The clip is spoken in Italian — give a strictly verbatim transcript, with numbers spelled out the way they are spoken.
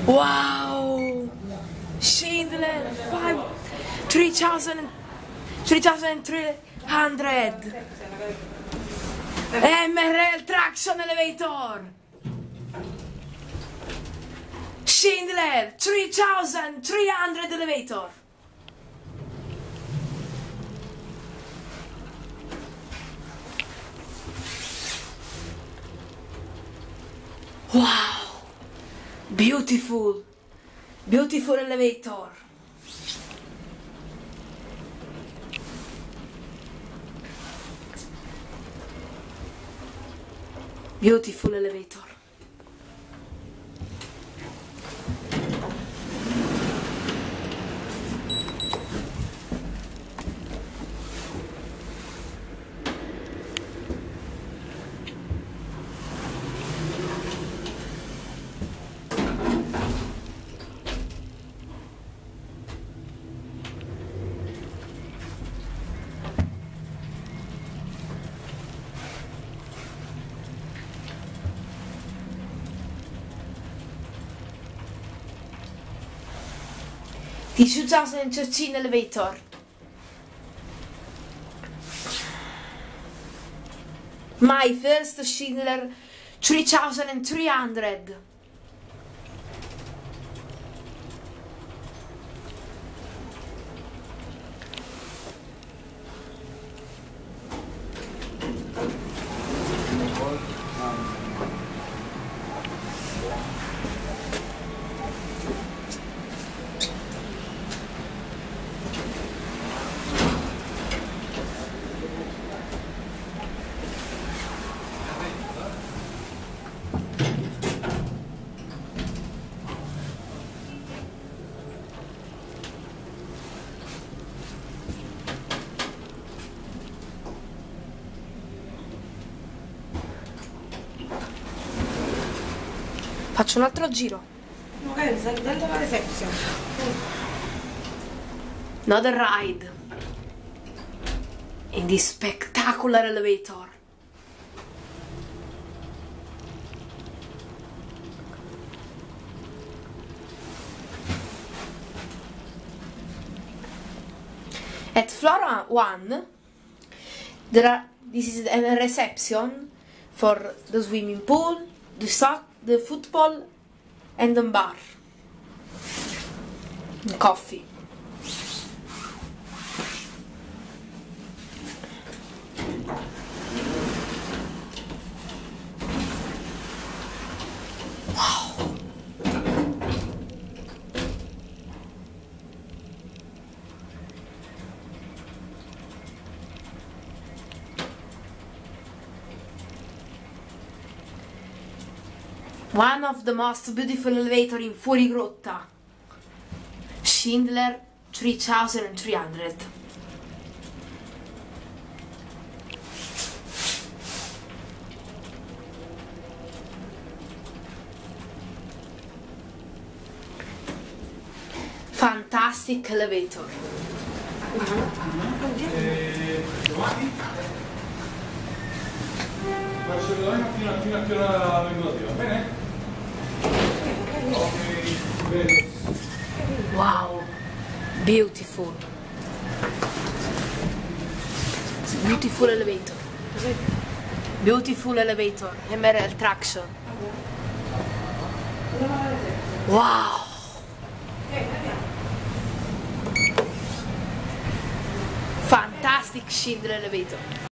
Wow! Schindler, five, three thousand, three thousand three hundred. M R L traction elevator. Schindler, three thousand three hundred elevator. Wow! Beautiful, beautiful elevator. Beautiful elevator. The two thousand thirteen elevator. My first Schindler three thousand three hundred. Faccio un altro giro. Magari stai dentro la reception. Another ride in this spectacular elevator. At floor one, there are, this is a reception for the swimming pool, the sock, the football, and the bar. Coffee. Wow. One of the most beautiful elevator in Fuorigrotta. Schindler three thousand three hundred. Fantastic elevator. Eh, domani? Verso domani mattina fino a che ora vengo da te, va bene? Ok, bene. Wow, beautiful. Beautiful elevator. Beautiful elevator. M R L traction. Wow. Fantastic Schindler elevator.